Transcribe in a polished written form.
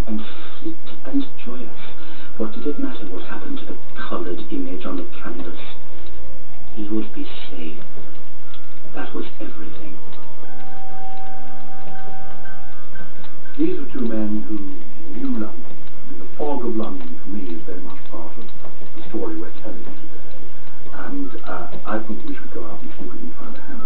and fleet and joyous. What did it matter what happened to the coloured image on the canvas? He would be safe. That was everything. These are two men who knew London. I mean, the fog of London, for me, is very much part of the story we're telling today. And I think we should go out and see if we can find a hand.